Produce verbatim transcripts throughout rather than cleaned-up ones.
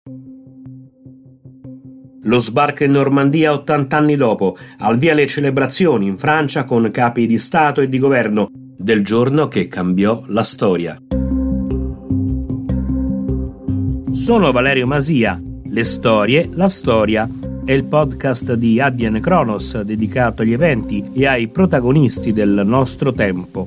Lo sbarco in Normandia ottanta anni dopo, al via le celebrazioni in Francia con capi di Stato e di governo del giorno che cambiò la storia. Sono Valerio Masia, le storie, la storia è il podcast di Adyen Kronos dedicato agli eventi e ai protagonisti del nostro tempo.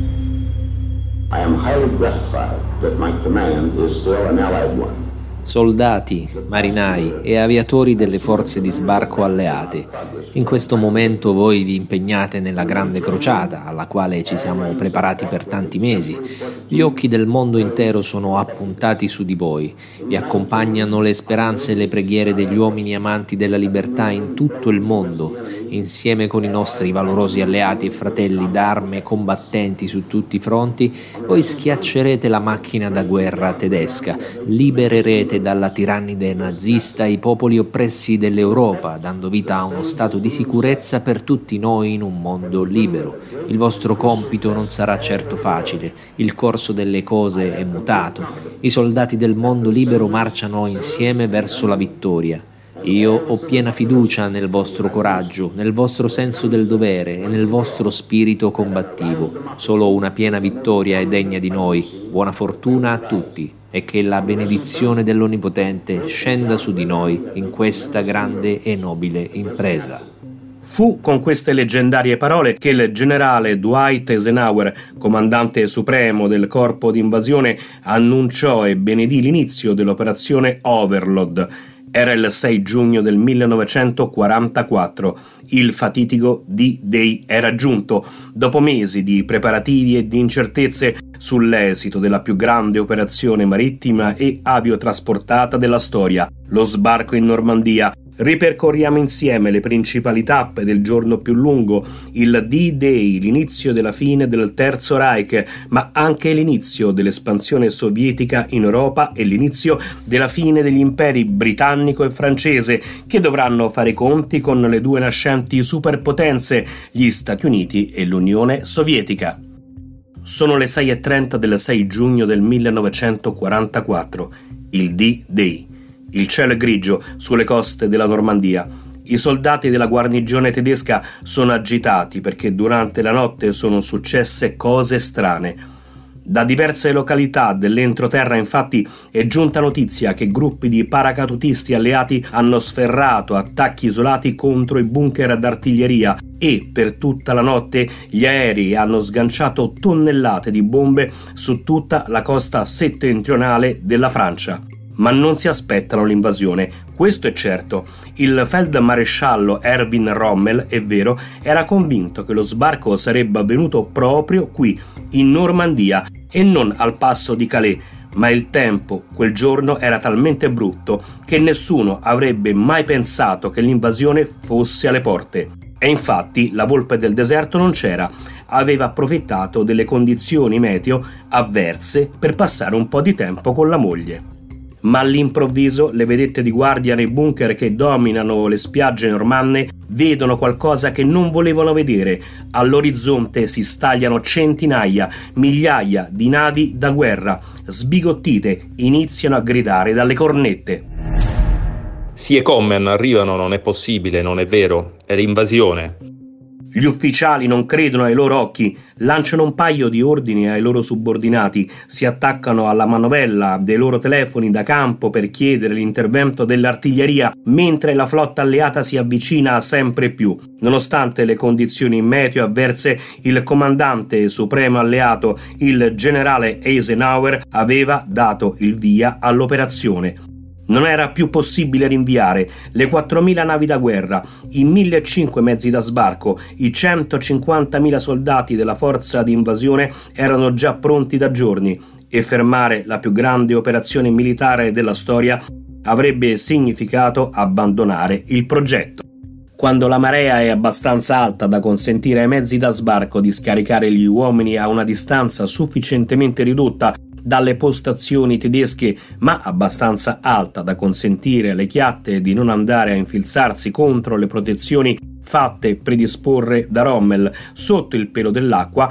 I am highly gratified that my command is still an allied one. Soldati, marinai e aviatori delle forze di sbarco alleate, in questo momento voi vi impegnate nella grande crociata alla quale ci siamo preparati per tanti mesi. Gli occhi del mondo intero sono appuntati su di voi, vi accompagnano le speranze e le preghiere degli uomini amanti della libertà in tutto il mondo, insieme con i nostri valorosi alleati e fratelli d'arme combattenti su tutti i fronti. Voi schiaccerete la macchina da guerra tedesca, libererete dalla tirannide nazista i popoli oppressi dell'Europa, dando vita a uno stato di sicurezza per tutti noi in un mondo libero. Il vostro compito non sarà certo facile, il corso delle cose è mutato, i soldati del mondo libero marciano insieme verso la vittoria. Io ho piena fiducia nel vostro coraggio, nel vostro senso del dovere e nel vostro spirito combattivo. Solo una piena vittoria è degna di noi. Buona fortuna a tutti e che la benedizione dell'Onnipotente scenda su di noi in questa grande e nobile impresa. Fu con queste leggendarie parole che il generale Dwight Eisenhower, comandante supremo del corpo d'invasione, annunciò e benedì l'inizio dell'operazione Overlord. Era il sei giugno del millenovecentoquarantaquattro. Il fatidico D-Day era giunto. Dopo mesi di preparativi e di incertezze sull'esito della più grande operazione marittima e aviotrasportata della storia, lo sbarco in Normandia, ripercorriamo insieme le principali tappe del giorno più lungo, il D-Day, l'inizio della fine del Terzo Reich, ma anche l'inizio dell'espansione sovietica in Europa e l'inizio della fine degli imperi britannico e francese, che dovranno fare i conti con le due nascenti superpotenze, gli Stati Uniti e l'Unione Sovietica. Sono le sei e trenta del sei giugno del millenovecentoquarantaquattro, il D-Day. Il cielo è grigio sulle coste della Normandia. I soldati della guarnigione tedesca sono agitati perché durante la notte sono successe cose strane. Da diverse località dell'entroterra infatti è giunta notizia che gruppi di paracadutisti alleati hanno sferrato attacchi isolati contro i bunker d'artiglieria e per tutta la notte gli aerei hanno sganciato tonnellate di bombe su tutta la costa settentrionale della Francia. Ma non si aspettano l'invasione, questo è certo. Il feldmaresciallo Erwin Rommel, è vero, era convinto che lo sbarco sarebbe avvenuto proprio qui, in Normandia, e non al passo di Calais, ma il tempo quel giorno era talmente brutto che nessuno avrebbe mai pensato che l'invasione fosse alle porte. E infatti la volpe del deserto non c'era, aveva approfittato delle condizioni meteo avverse per passare un po' di tempo con la moglie. Ma all'improvviso le vedette di guardia nei bunker che dominano le spiagge normanne vedono qualcosa che non volevano vedere. All'orizzonte si stagliano centinaia, migliaia di navi da guerra. Sbigottite, iniziano a gridare dalle cornette. Sie kommen, arrivano, non è possibile, non è vero, è l'invasione. Gli ufficiali non credono ai loro occhi, lanciano un paio di ordini ai loro subordinati, si attaccano alla manovella dei loro telefoni da campo per chiedere l'intervento dell'artiglieria, mentre la flotta alleata si avvicina sempre più. Nonostante le condizioni meteo avverse, il comandante supremo alleato, il generale Eisenhower, aveva dato il via all'operazione. Non era più possibile rinviare. Le quattromila navi da guerra, i millecinquecento mezzi da sbarco, i centocinquantamila soldati della forza di invasione erano già pronti da giorni e fermare la più grande operazione militare della storia avrebbe significato abbandonare il progetto. Quando la marea è abbastanza alta da consentire ai mezzi da sbarco di scaricare gli uomini a una distanza sufficientemente ridotta dalle postazioni tedesche, ma abbastanza alta da consentire alle chiatte di non andare a infilzarsi contro le protezioni fatte predisporre da Rommel sotto il pelo dell'acqua,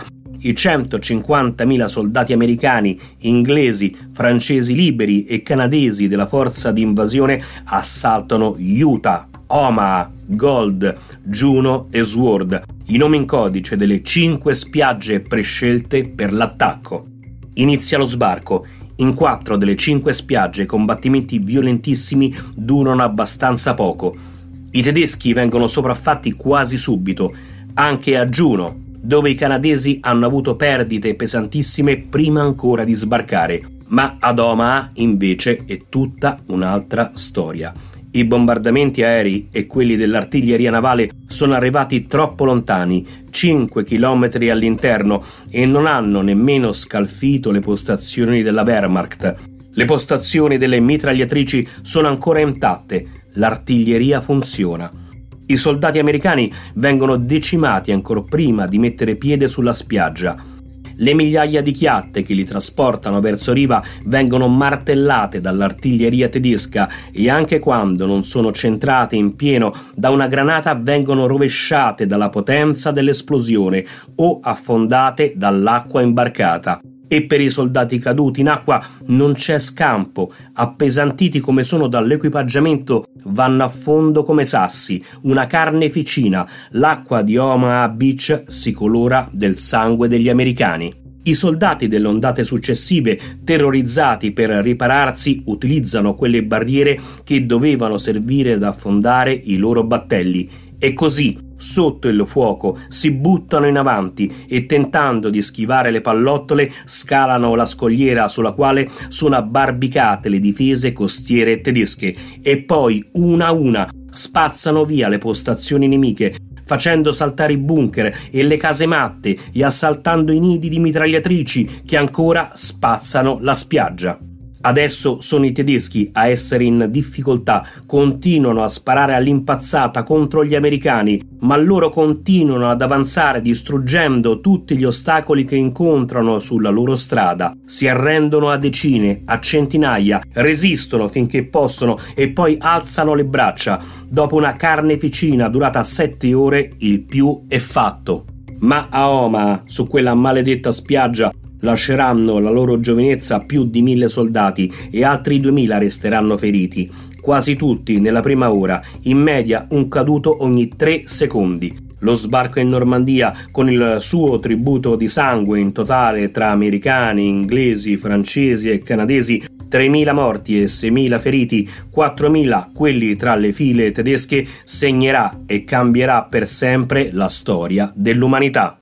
i centocinquantamila soldati americani, inglesi, francesi liberi e canadesi della forza di invasione assaltano Utah, Omaha, Gold, Juno e Sword, i nomi in codice delle cinque spiagge prescelte per l'attacco. Inizia lo sbarco. In quattro delle cinque spiagge i combattimenti violentissimi durano abbastanza poco. I tedeschi vengono sopraffatti quasi subito, anche a Juno, dove i canadesi hanno avuto perdite pesantissime prima ancora di sbarcare. Ma ad Omaha, invece, è tutta un'altra storia. I bombardamenti aerei e quelli dell'artiglieria navale sono arrivati troppo lontani, cinque chilometri all'interno, e non hanno nemmeno scalfito le postazioni della Wehrmacht. Le postazioni delle mitragliatrici sono ancora intatte, l'artiglieria funziona. I soldati americani vengono decimati ancora prima di mettere piede sulla spiaggia. Le migliaia di chiatte che li trasportano verso riva vengono martellate dall'artiglieria tedesca e anche quando non sono centrate in pieno da una granata vengono rovesciate dalla potenza dell'esplosione o affondate dall'acqua imbarcata. E per i soldati caduti in acqua non c'è scampo, appesantiti come sono dall'equipaggiamento vanno a fondo come sassi, una carneficina, l'acqua di Omaha Beach si colora del sangue degli americani. I soldati delle ondate successive, terrorizzati per ripararsi, utilizzano quelle barriere che dovevano servire ad affondare i loro battelli e così, sotto il fuoco, si buttano in avanti e tentando di schivare le pallottole scalano la scogliera sulla quale sono abbarbicate le difese costiere tedesche e poi, una a una, spazzano via le postazioni nemiche, facendo saltare i bunker e le casematte e assaltando i nidi di mitragliatrici che ancora spazzano la spiaggia. Adesso sono i tedeschi a essere in difficoltà, continuano a sparare all'impazzata contro gli americani, ma loro continuano ad avanzare distruggendo tutti gli ostacoli che incontrano sulla loro strada. Si arrendono a decine, a centinaia, resistono finché possono e poi alzano le braccia. Dopo una carneficina durata sette ore, il più è fatto. Ma a Omaha, su quella maledetta spiaggia, lasceranno la loro giovinezza più di mille soldati e altri duemila resteranno feriti, quasi tutti nella prima ora, in media un caduto ogni tre secondi. Lo sbarco in Normandia, con il suo tributo di sangue in totale tra americani, inglesi, francesi e canadesi, tremila morti e seimila feriti, quattromila quelli tra le file tedesche, segnerà e cambierà per sempre la storia dell'umanità.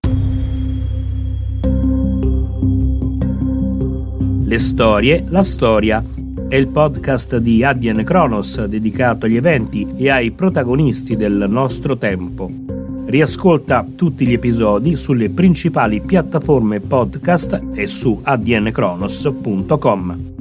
Le storie, la storia è il podcast di Adyen Kronos dedicato agli eventi e ai protagonisti del nostro tempo. Riascolta tutti gli episodi sulle principali piattaforme podcast e su adyen kronos punto com.